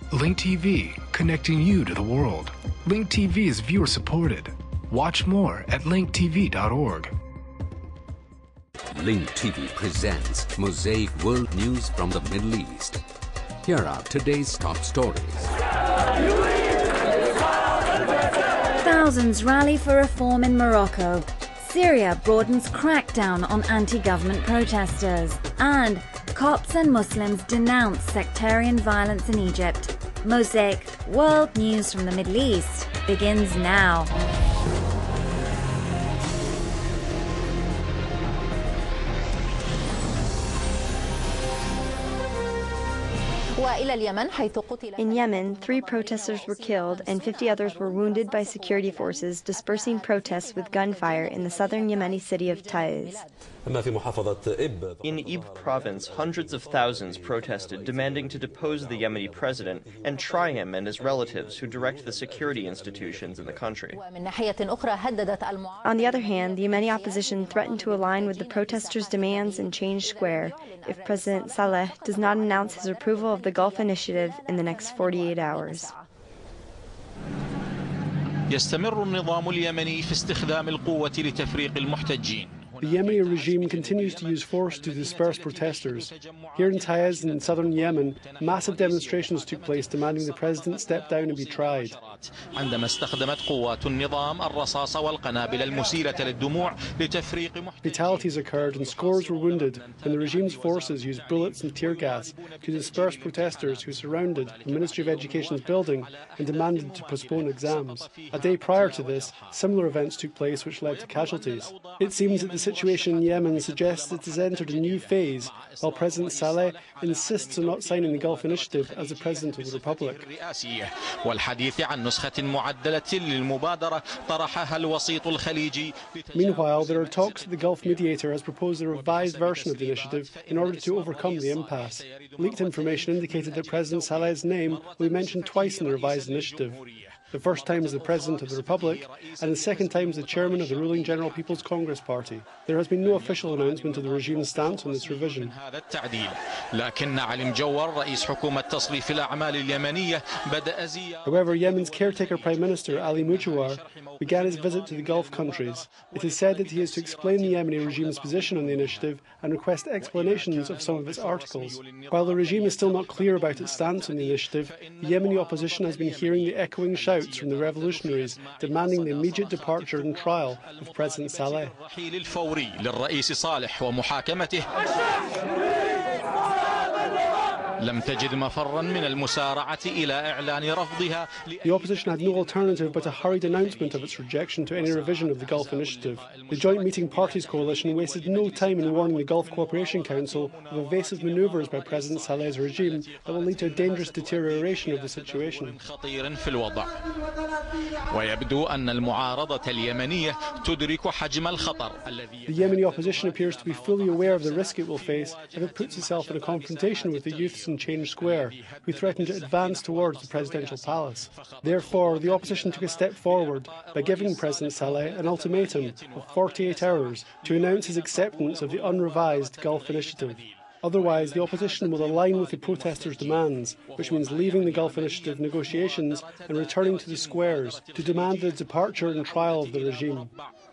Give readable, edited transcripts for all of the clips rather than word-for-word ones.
Link TV, connecting you to the world. Link TV is viewer supported. Watch more at linktv.org. Link TV presents Mosaic World News from the Middle East. Here are today's top stories. Thousands rally for reform in Morocco. Syria broadens crackdown on anti-government protesters. And Copts and Muslims denounce sectarian violence in Egypt. Mosaic World News from the Middle East begins now. In Yemen, 3 protesters were killed and 50 others were wounded by security forces dispersing protests with gunfire in the southern Yemeni city of Taiz. In Ib province, hundreds of thousands protested, demanding to depose the Yemeni president and try him and his relatives who direct the security institutions in the country. On the other hand, the Yemeni opposition threatened to align with the protesters' demands and change square if President Saleh does not announce his approval of the Gulf Initiative in the next 48 hours. يستمر النظام اليمني في استخدام القوة لتفريق المحتجين. The Yemeni regime continues to use force to disperse protesters. Here in Taiz in southern Yemen, massive demonstrations took place demanding the president step down and be tried. عندما استخدمت قوات النظام الرصاص والقنابل المسيلة للدموع لتفريق Fatalities occurred and scores were wounded when the regime's forces used bullets and tear gas to disperse protesters who surrounded the Ministry of Education's building and demanded to postpone exams. A day prior to this, similar events took place which led to casualties. It seems that the situation in Yemen suggests it has entered a new phase, while President Saleh insists on not signing the Gulf Initiative as the President of the Republic. Meanwhile, there are talks that the Gulf mediator has proposed a revised version of the initiative in order to overcome the impasse. Leaked information indicated that President Saleh's name will be mentioned twice in the revised initiative. The first time as the President of the Republic, and the second time as the Chairman of the ruling General People's Congress Party. There has been no official announcement of the regime's stance on this revision. However, Yemen's caretaker Prime Minister Ali Muchawar began his visit to the Gulf countries. It is said that he is to explain the Yemeni regime's position on the initiative and request explanations of some of its articles. While the regime is still not clear about its stance on the initiative, the Yemeni opposition has been hearing the echoing shouts from the revolutionaries demanding the immediate departure and trial of President Saleh. The opposition had no alternative but a hurried announcement of its rejection to any revision of the Gulf Initiative. The Joint Meeting Parties coalition wasted no time in warning the Gulf Cooperation Council of evasive manoeuvres by President Saleh's regime that will lead to a dangerous deterioration of the situation. The Yemeni opposition appears to be fully aware of the risk it will face if it puts itself in a confrontation with the youths in Change Square, who threaten to advance towards the presidential palace. Therefore, the opposition took a step forward by giving President Saleh an ultimatum of 48 hours to announce his acceptance of the unrevised Gulf Initiative. Otherwise, the opposition will align with the protesters' demands, which means leaving the Gulf Initiative negotiations and returning to the squares to demand the departure and trial of the regime.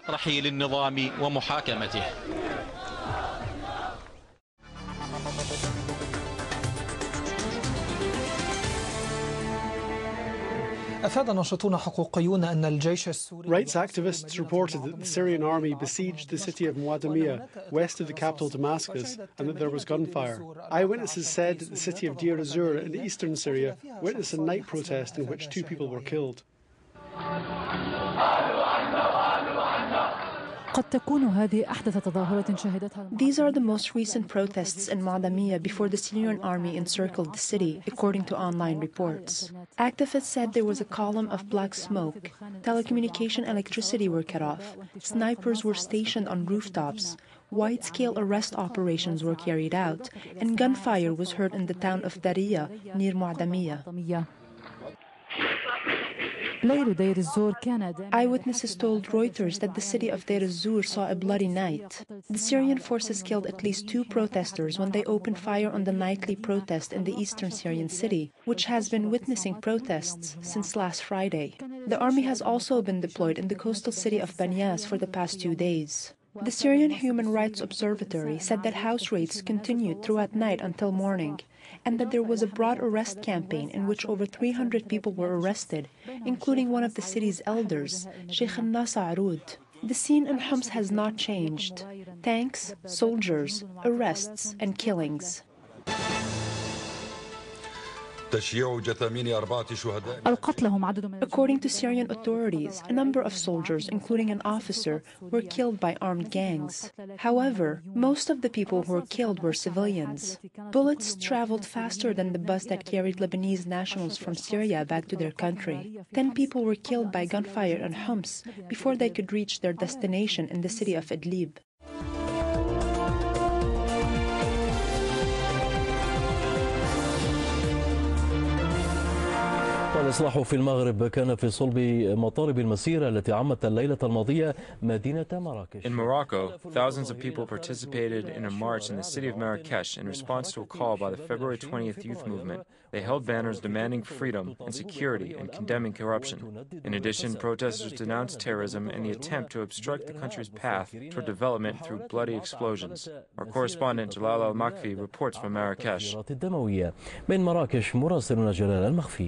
Rights activists reported that the Syrian army besieged the city of Muadamiyah, west of the capital Damascus, and that there was gunfire. Eyewitnesses said that the city of Deir ez-Zor in eastern Syria witnessed a night protest in which 2 people were killed. These are the most recent protests in Muadamiyah before the Syrian army encircled the city, according to online reports. Activists said there was a column of black smoke, telecommunication electricity were cut off, snipers were stationed on rooftops, wide-scale arrest operations were carried out, and gunfire was heard in the town of Dariyah near Muadamiyah. Eyewitnesses told Reuters that the city of Deir ez-Zor saw a bloody night. The Syrian forces killed at least 2 protesters when they opened fire on the nightly protest in the eastern Syrian city, which has been witnessing protests since last Friday. The army has also been deployed in the coastal city of Banyas for the past 2 days. The Syrian Human Rights Observatory said that house raids continued throughout night until morning, and that there was a broad arrest campaign in which over 300 people were arrested, including one of the city's elders, Sheikh al-Nas Aroud. The scene in Homs has not changed. Tanks, soldiers, arrests, and killings. According to Syrian authorities, a number of soldiers, including an officer, were killed by armed gangs. However, most of the people who were killed were civilians. Bullets traveled faster than the bus that carried Lebanese nationals from Syria back to their country. 10 people were killed by gunfire in Homs before they could reach their destination in the city of Idlib. الإصلاح في المغرب كان في صلب مطالب المسيرة التي عمت الليلة الماضية مدينة مراكش. In Morocco, thousands of people participated in a march in the city of Marrakesh in response to a call by the February 20th youth movement. They held banners demanding freedom and security and condemning corruption. In addition, protesters denounced terrorism and the attempt to obstruct the country's path toward development through bloody explosions. Our correspondent Jalal Al-Makfi reports from Marrakesh. من مراكش مراسلنا جلال المخفي.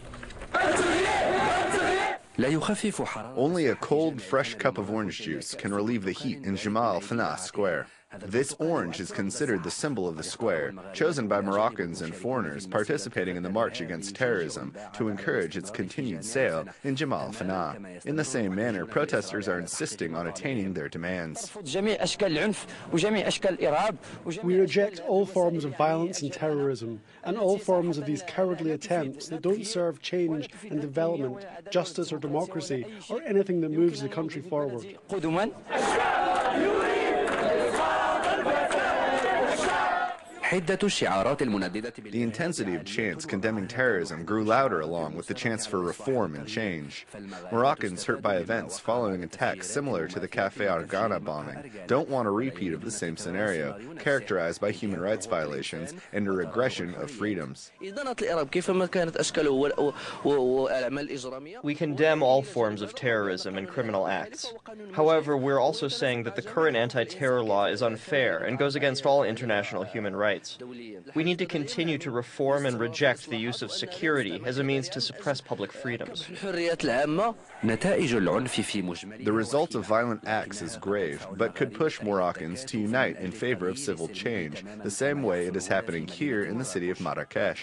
Only a cold, fresh cup of orange juice can relieve the heat in Jemaa al-Fna Square. This orange is considered the symbol of the square, chosen by Moroccans and foreigners participating in the march against terrorism to encourage its continued sale in Jemaa al-Fna. In the same manner, protesters are insisting on attaining their demands. We reject all forms of violence and terrorism, and all forms of these cowardly attempts that don't serve change and development, justice or democracy, or anything that moves the country forward. The intensity of chants condemning terrorism grew louder along with the chants for reform and change. Moroccans hurt by events following attacks similar to the Café Argana bombing don't want a repeat of the same scenario, characterized by human rights violations and a regression of freedoms. We condemn all forms of terrorism and criminal acts. However, we're also saying that the current anti-terror law is unfair and goes against all international human rights. We need to continue to reform and reject the use of security as a means to suppress public freedoms. The result of violent acts is grave, but could push Moroccans to unite in favor of civil change, the same way it is happening here in the city of Marrakesh.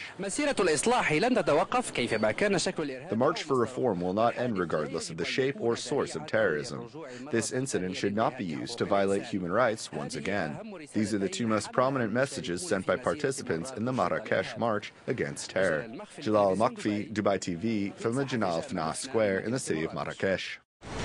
The march for reform will not end regardless of the shape or source of terrorism. This incident should not be used to violate human rights once again. These are the 2 most prominent messages sent by participants in the Marrakesh March against terror. Jalal Al-Makfi, Dubai TV, from the Jemaa al-Fna Square in the city of Marrakesh.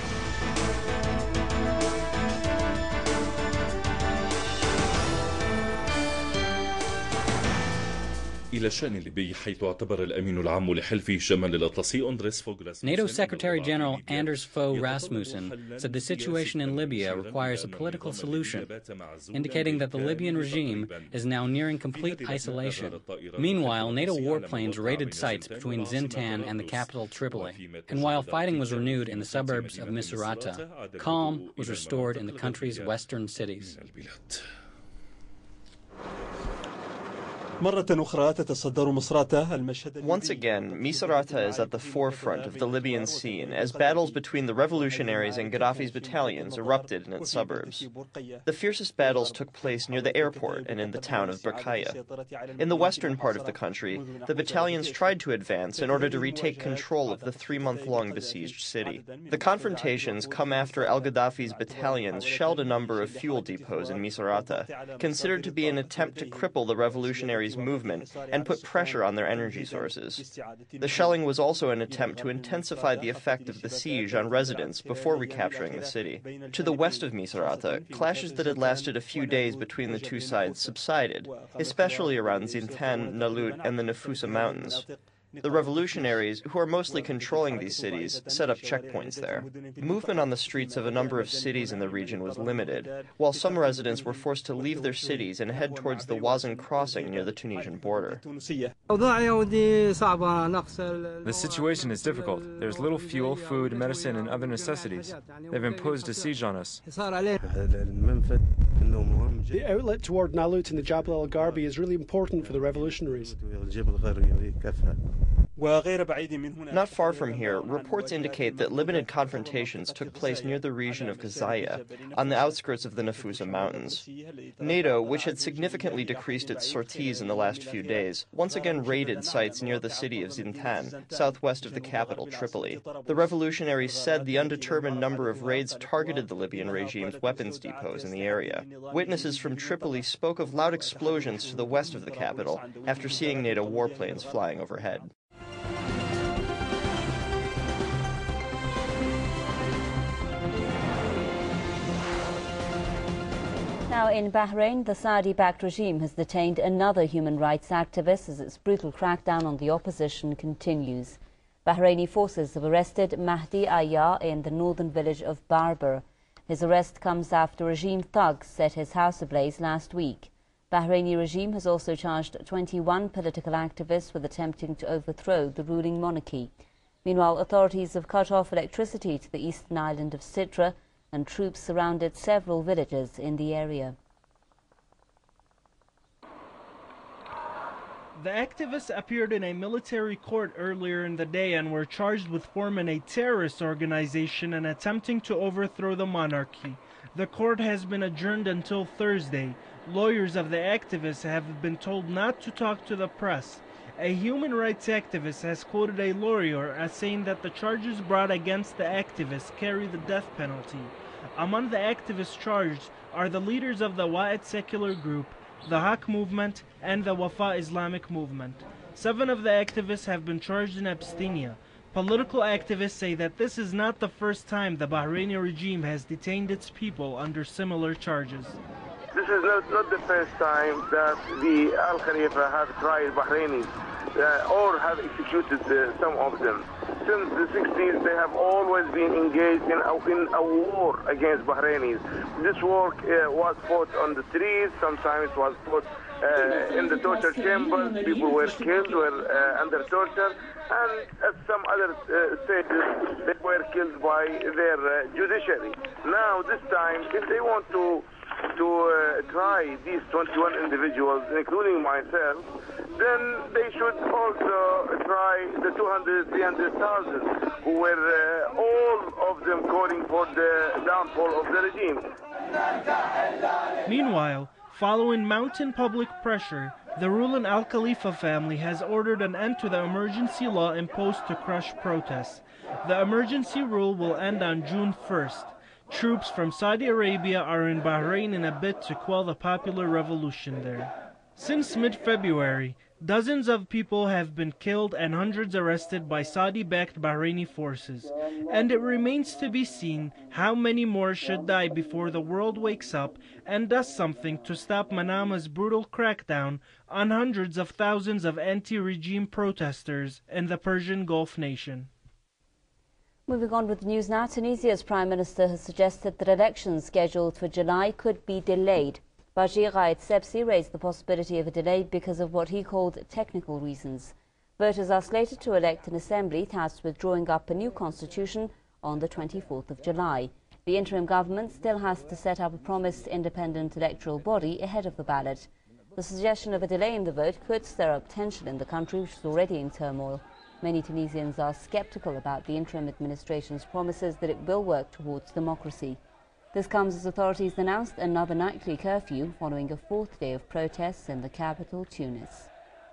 إلى الشأن الليبي حيث اعتبر الأمين العام لحلف شمال الأطلسي أندريس فوغ NATO Secretary General Anders Fogh Rasmussen said the situation in Libya requires a political solution, indicating that the Libyan regime is now nearing complete isolation. Meanwhile, NATO warplanes raided sites between Zintan and the capital Tripoli, and while fighting was renewed in the suburbs of Misurata, calm was restored in the country's western cities. Once again, Misurata is at the forefront of the Libyan scene as battles between the revolutionaries and Gaddafi's battalions erupted in its suburbs. The fiercest battles took place near the airport and in the town of Berkaya. In the western part of the country, the battalions tried to advance in order to retake control of the 3-month-long besieged city. The confrontations come after al-Gaddafi's battalions shelled a number of fuel depots in Misurata, considered to be an attempt to cripple the revolutionaries' movement and put pressure on their energy sources. The shelling was also an attempt to intensify the effect of the siege on residents before recapturing the city. To the west of Misurata, clashes that had lasted a few days between the 2 sides subsided, especially around Zintan, Nalut, and the Nafusa mountains. The revolutionaries, who are mostly controlling these cities, set up checkpoints there. Movement on the streets of a number of cities in the region was limited, while some residents were forced to leave their cities and head towards the Wazn crossing near the Tunisian border. The situation is difficult. There's little fuel, food, medicine, and other necessities. They've imposed a siege on us. The outlet toward Nalut and the Jabal el-Gharbi is really important for the revolutionaries. Not far from here, reports indicate that limited confrontations took place near the region of Kazaya, on the outskirts of the Nafusa Mountains. NATO, which had significantly decreased its sorties in the last few days, once again raided sites near the city of Zintan, southwest of the capital, Tripoli. The revolutionaries said the undetermined number of raids targeted the Libyan regime's weapons depots in the area. Witnesses from Tripoli spoke of loud explosions to the west of the capital after seeing NATO warplanes flying overhead. Now in Bahrain, the Saudi-backed regime has detained another human rights activist as its brutal crackdown on the opposition continues. Bahraini forces have arrested Mahdi Ayah in the northern village of Barber. His arrest comes after regime thugs set his house ablaze last week. Bahraini regime has also charged 21 political activists with attempting to overthrow the ruling monarchy. Meanwhile, authorities have cut off electricity to the eastern island of Sitra, and troops surrounded several villages in the area. The activists appeared in a military court earlier in the day and were charged with forming a terrorist organization and attempting to overthrow the monarchy. The court has been adjourned until Thursday. Lawyers of the activists have been told not to talk to the press. A human rights activist has quoted a lawyer as saying that the charges brought against the activists carry the death penalty. Among the activists charged are the leaders of the Wa'ad secular group, the Haq movement, and the Wafa Islamic movement. 7 of the activists have been charged in absentia. Political activists say that this is not the first time the Bahraini regime has detained its people under similar charges. This is not the first time that the Al Khalifa have tried Bahrainis or have executed some of them. Since the 60s, they have always been engaged in a war against Bahrainis. This war was fought on the streets, sometimes was fought in the torture chambers. People were killed, were under torture, and at some other stages, they were killed by their judiciary. Now, this time, if they want to try these 21 individuals, including myself, then they should also try the 300,000 who were all of them calling for the downfall of the regime. Meanwhile, following mounting public pressure, the ruling Al Khalifa family has ordered an end to the emergency law imposed to crush protests. The emergency rule will end on June 1st. Troops from Saudi Arabia are in Bahrain in a bid to quell the popular revolution there. Since mid-February, dozens of people have been killed and hundreds arrested by Saudi-backed Bahraini forces, and it remains to be seen how many more should die before the world wakes up and does something to stop Manama's brutal crackdown on hundreds of thousands of anti-regime protesters in the Persian Gulf nation. Moving on with the news now, Tunisia's Prime Minister has suggested that elections scheduled for July could be delayed. Bajir Ghaid Sebsi raised the possibility of a delay because of what he called technical reasons. Voters are slated to elect an assembly tasked with drawing up a new constitution on the 24th of July. The interim government still has to set up a promised independent electoral body ahead of the ballot. The suggestion of a delay in the vote could stir up tension in the country, which is already in turmoil. Many Tunisians are skeptical about the interim administration's promises that it will work towards democracy. This comes as authorities announced another nightly curfew following a 4th day of protests in the capital, Tunis.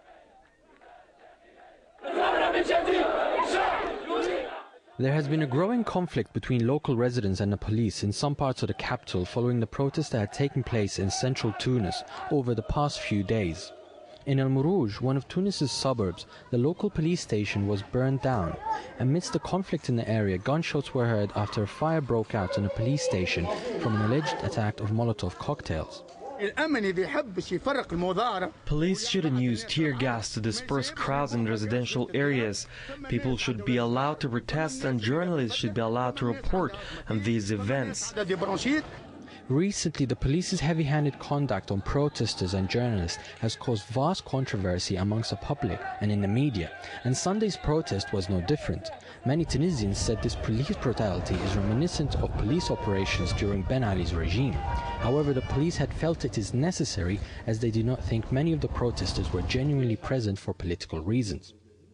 There has been a growing conflict between local residents and the police in some parts of the capital following the protests that had taken place in central Tunis over the past few days. In El Mourouj, one of Tunis's suburbs, the local police station was burned down. Amidst the conflict in the area, gunshots were heard after a fire broke out in a police station from an alleged attack of Molotov cocktails. Police shouldn't use tear gas to disperse crowds in residential areas. People should be allowed to protest and journalists should be allowed to report on these events. Recently, the police's heavy-handed conduct on protesters and journalists has caused vast controversy amongst the public and in the media, and Sunday's protest was no different. Many Tunisians said this police brutality is reminiscent of police operations during Ben Ali's regime. However, the police had felt it is necessary as they do not think many of the protesters were genuinely present for political reasons.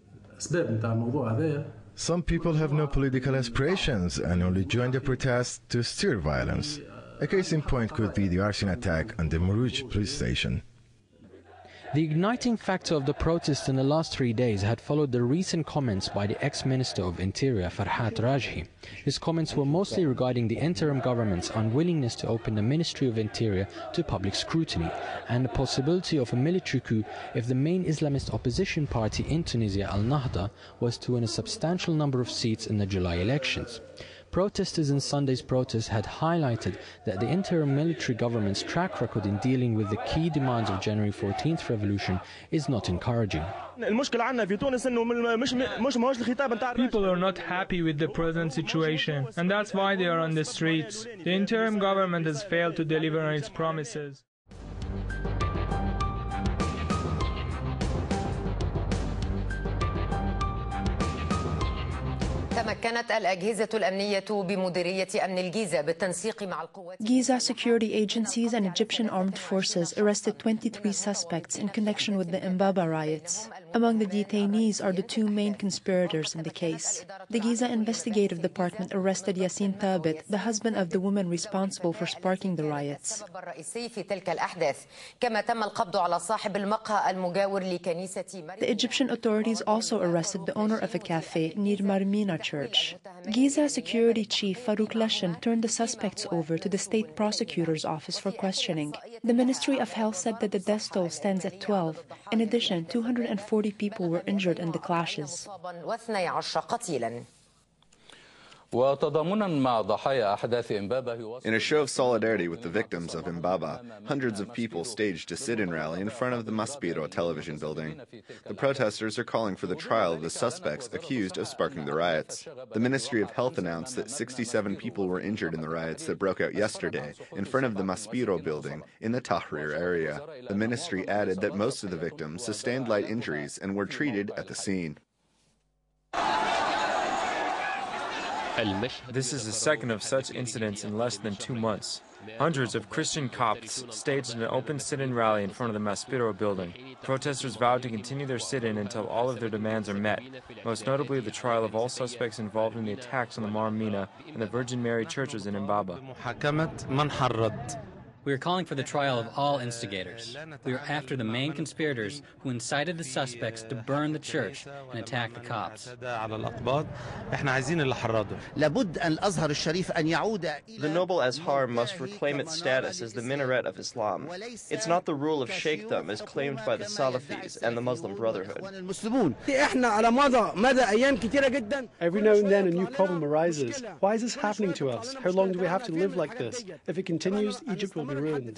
Some people have no political aspirations and only join the protests to stir violence. A case in point could be the arson attack on the Mourouj police station. The igniting factor of the protests in the last 3 days had followed the recent comments by the ex-Minister of Interior, Farhat Rajhi. His comments were mostly regarding the interim government's unwillingness to open the Ministry of Interior to public scrutiny and the possibility of a military coup if the main Islamist opposition party in Tunisia, Al-Nahda, was to win a substantial number of seats in the July elections. Protesters in Sunday's protest had highlighted that the interim military government's track record in dealing with the key demands of January 14th revolution is not encouraging. People are not happy with the present situation, and that's why they are on the streets. The interim government has failed to deliver on its promises. Giza security agencies and Egyptian armed forces arrested 23 suspects in connection with the Imbaba riots. Among the detainees are the two main conspirators in the case. The Giza Investigative Department arrested Yassin Thabit, the husband of the woman responsible for sparking the riots. The Egyptian authorities also arrested the owner of a cafe near Marmina Church. Giza security chief Farouk Lashan turned the suspects over to the state prosecutor's office for questioning. The Ministry of Health said that the death toll stands at 12. In addition, 240 people were injured in the clashes. In a show of solidarity with the victims of Imbaba, hundreds of people staged a sit-in rally in front of the Maspero television building. The protesters are calling for the trial of the suspects accused of sparking the riots. The Ministry of Health announced that 67 people were injured in the riots that broke out yesterday in front of the Maspero building in the Tahrir area. The ministry added that most of the victims sustained light injuries and were treated at the scene. This is the second of such incidents in less than 2 months. Hundreds of Christian Copts staged an open sit-in rally in front of the Maspero building. Protesters vowed to continue their sit-in until all of their demands are met, most notably the trial of all suspects involved in the attacks on the Marmina and the Virgin Mary churches in Imbaba. We are calling for the trial of all instigators. We are after the main conspirators who incited the suspects to burn the church and attack the Copts. The Noble Azhar must reclaim its status as the minaret of Islam. It's not the rule of sheikhdom as claimed by the Salafis and the Muslim Brotherhood. Every now and then a new problem arises. Why is this happening to us? How long do we have to live like this? If it continues, Egypt will be ruined.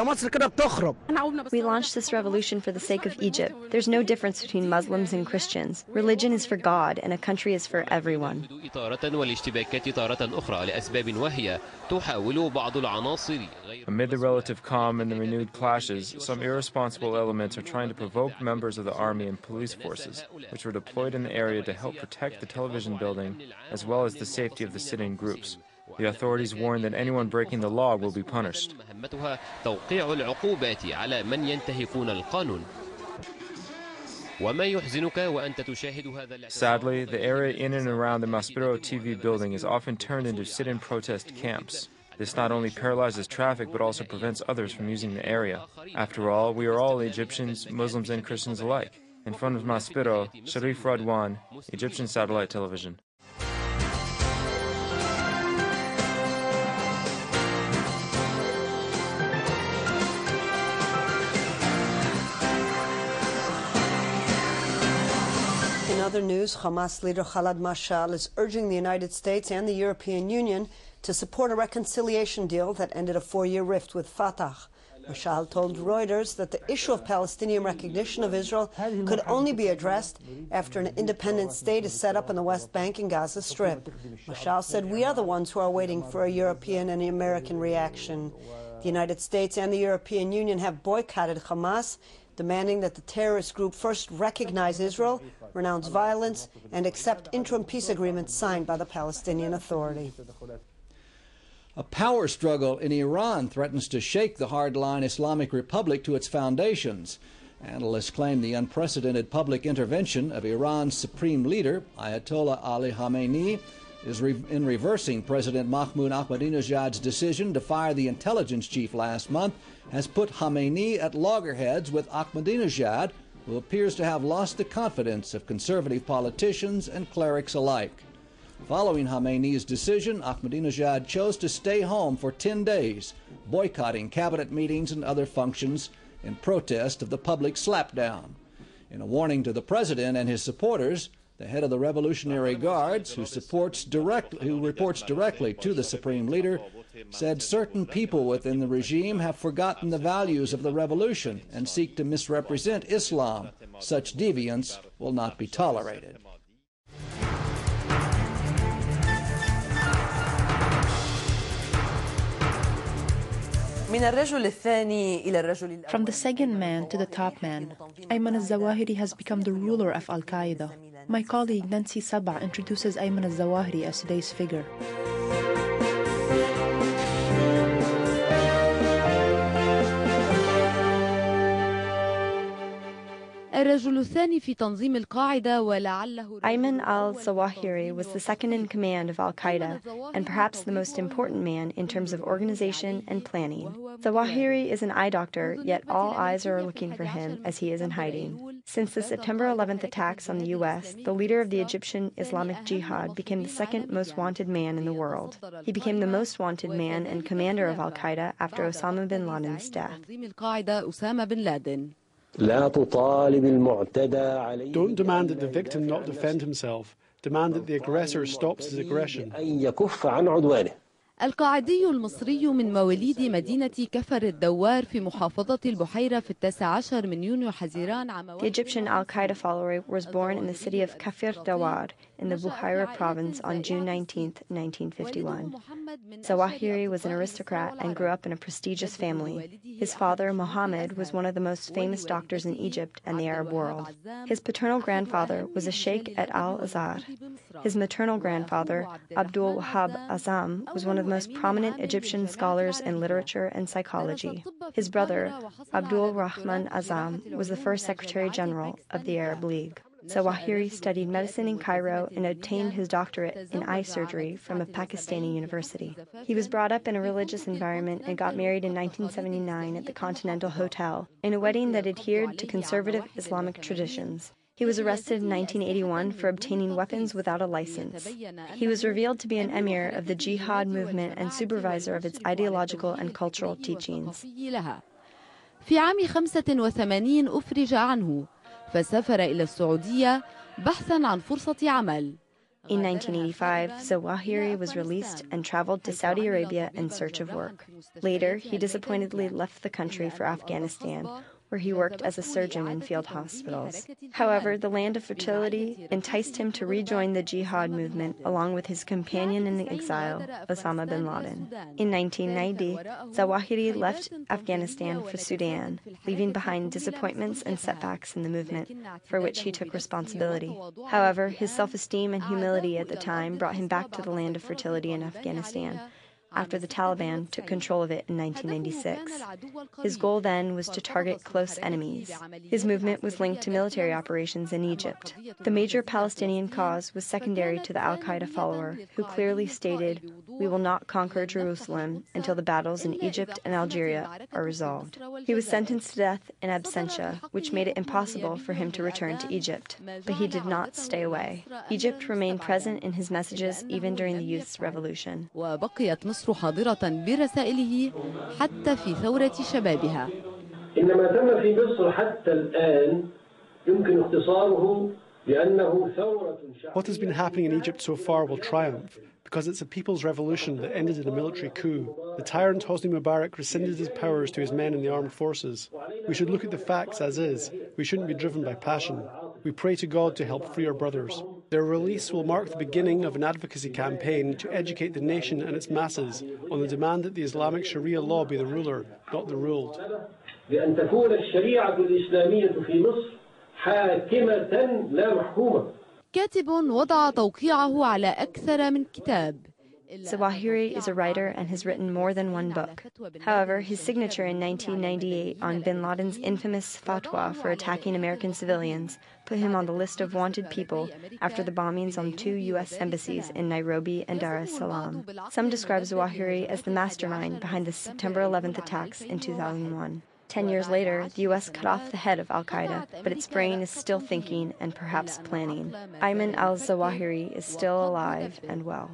We launched this revolution for the sake of Egypt. There's no difference between Muslims and Christians. Religion is for God and a country is for everyone. Amid the relative calm and the renewed clashes, some irresponsible elements are trying to provoke members of the army and police forces, which were deployed in the area to help protect the television building as well as the safety of the sit-in groups. The authorities warn that anyone breaking the law will be punished. Sadly, the area in and around the Maspero TV building is often turned into sit-in protest camps. This not only paralyzes traffic but also prevents others from using the area. After all, we are all Egyptians, Muslims and Christians alike. In front of Maspero, Sharif Radwan, Egyptian Satellite Television. In other news, Hamas leader Khaled Mashal is urging the United States and the European Union to support a reconciliation deal that ended a 4-year rift with Fatah. Mashal told Reuters that the issue of Palestinian recognition of Israel could only be addressed after an independent state is set up in the West Bank and Gaza Strip. Mashal said, "We are the ones who are waiting for a European and American reaction." The United States and the European Union have boycotted Hamas, demanding that the terrorist group first recognize Israel, renounce violence, and accept interim peace agreements signed by the Palestinian Authority. A power struggle in Iran threatens to shake the hardline Islamic Republic to its foundations. Analysts claim the unprecedented public intervention of Iran's supreme leader, Ayatollah Ali Khamenei, is in reversing President Mahmoud Ahmadinejad's decision to fire the intelligence chief last month, has put Khamenei at loggerheads with Ahmadinejad, who appears to have lost the confidence of conservative politicians and clerics alike. Following Khamenei's decision, Ahmadinejad chose to stay home for 10 days, boycotting cabinet meetings and other functions in protest of the public slapdown. In a warning to the president and his supporters, the head of the Revolutionary Guards, who reports directly to the supreme leader, said certain people within the regime have forgotten the values of the revolution and seek to misrepresent Islam. Such deviance will not be tolerated. From the second man to the top man, Ayman al-Zawahiri has become the ruler of Al-Qaeda. My colleague Nancy Sabah introduces Ayman al-Zawahiri as today's figure. Ayman al-Zawahiri was the second in command of al-Qaeda and perhaps the most important man in terms of organization and planning. Zawahiri is an eye doctor, yet all eyes are looking for him as he is in hiding. Since the September 11th attacks on the U.S., the leader of the Egyptian Islamic Jihad became the second most wanted man in the world. He became the most wanted man and commander of al-Qaeda after Osama bin Laden's death. Don't demand that the victim not defend himself. Demand that the aggressor stops his aggression. القاعدي المصري من مواليد مدينة كفر الدوار في محافظة البحيرة في 19 من يونيو حزيران عام. The Egyptian al-Qaeda follower was born in the city of Kafir Dawar in the Buhaira province on June 19, 1951. Zawahiri was an aristocrat and grew up in a prestigious family. His father, Mohammed, was one of the most famous doctors in Egypt and the Arab world. His paternal grandfather was a sheikh at Al-Azhar. His maternal grandfather, Abdul Wahab Azam, was one of the most prominent Egyptian scholars in literature and psychology. His brother, Abdul Rahman Azam, was the first Secretary General of the Arab League. Zawahiri studied medicine in Cairo and obtained his doctorate in eye surgery from a Pakistani university. He was brought up in a religious environment and got married in 1979 at the Continental Hotel, in a wedding that adhered to conservative Islamic traditions. He was arrested in 1981 for obtaining weapons without a license. He was revealed to be an emir of the jihad movement and supervisor of its ideological and cultural teachings. في عام 85 أفرج عنه فسافر إلى السعودية بحثاً عن فرصة عمل. In 1985, Zawahiri was released and traveled to Saudi Arabia in search of work. Later, he disappointedly left the country for Afghanistan, where he worked as a surgeon in field hospitals. However, the land of fertility enticed him to rejoin the jihad movement along with his companion in exile, Osama bin Laden. In 1990, Zawahiri left Afghanistan for Sudan, leaving behind disappointments and setbacks in the movement, for which he took responsibility. However, his self-esteem and humility at the time brought him back to the land of fertility in Afghanistan, after the Taliban took control of it in 1996. His goal then was to target close enemies. His movement was linked to military operations in Egypt. The major Palestinian cause was secondary to the al-Qaeda follower, who clearly stated, "We will not conquer Jerusalem until the battles in Egypt and Algeria are resolved." He was sentenced to death in absentia, which made it impossible for him to return to Egypt. But he did not stay away. Egypt remained present in his messages even during the youth's revolution. مصر حاضرة برسائله حتى في ثورة شبابها. إن ما تم في مصر حتى الآن يمكن اختصاره What has been happening in Egypt so far will triumph, because it's a people's revolution that ended in a military coup. The tyrant Hosni Mubarak rescinded his powers to his men in the armed forces. We should look at the facts as is. We shouldn't be driven by passion. We pray to God to help free our brothers. Their release will mark the beginning of an advocacy campaign to educate the nation and its masses on the demand that the Islamic Sharia law be the ruler, not the ruled. كاتب وضع توقيعه على أكثر من كتاب. Zawahiri is a writer and has written more than one book. However, his signature in 1998 on bin Laden's infamous fatwa for attacking American civilians put him on the list of wanted people after the bombings on 2 U.S. embassies in Nairobi and Dar es Salaam. Some describe Zawahiri as the mastermind behind the September 11th attacks in 2001. 10 years later, the U.S. cut off the head of al-Qaeda, but its brain is still thinking and perhaps planning. Ayman al-Zawahiri is still alive and well.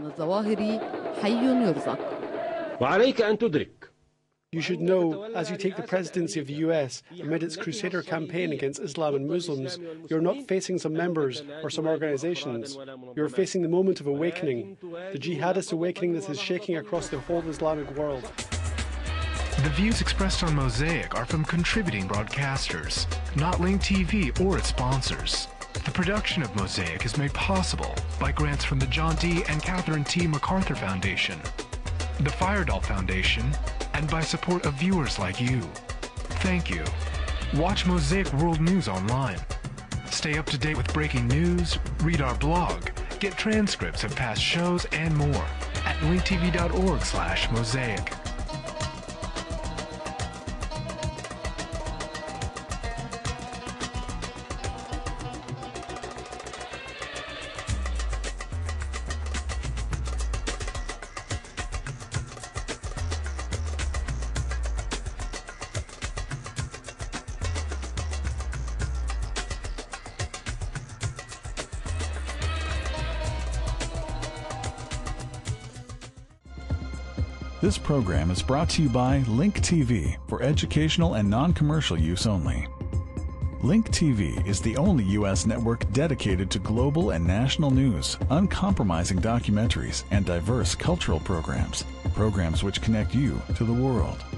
You should know, as you take the presidency of the U.S. amid its crusader campaign against Islam and Muslims, you're not facing some members or some organizations. You're facing the moment of awakening, the jihadist awakening that is shaking across the whole Islamic world. The views expressed on Mosaic are from contributing broadcasters, not Link TV or its sponsors. The production of Mosaic is made possible by grants from the John D. and Catherine T. MacArthur Foundation, the Firedoll Foundation, and by support of viewers like you. Thank you. Watch Mosaic World News online. Stay up to date with breaking news, read our blog, get transcripts of past shows and more at linktv.org/mosaic. This program is brought to you by Link TV for educational and non-commercial use only. Link TV is the only U.S. network dedicated to global and national news, uncompromising documentaries, and diverse cultural programs. Programs which connect you to the world.